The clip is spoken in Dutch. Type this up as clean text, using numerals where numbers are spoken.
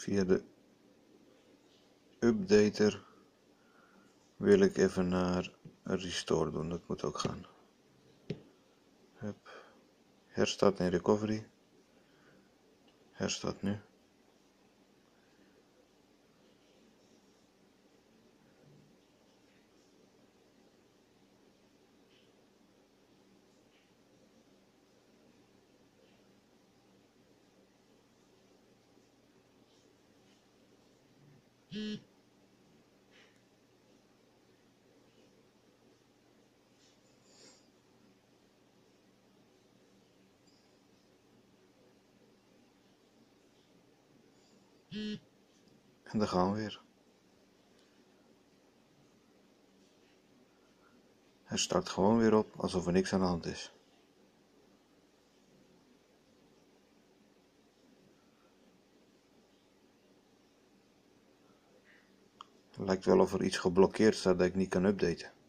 Via de updater wil ik even naar restore doen, dat moet ook gaan. Hup. Herstart in recovery. Herstart nu. En dan gaan we weer. Hij start gewoon weer op alsof er niks aan de hand is. Het lijkt wel of er iets geblokkeerd staat dat ik niet kan updaten.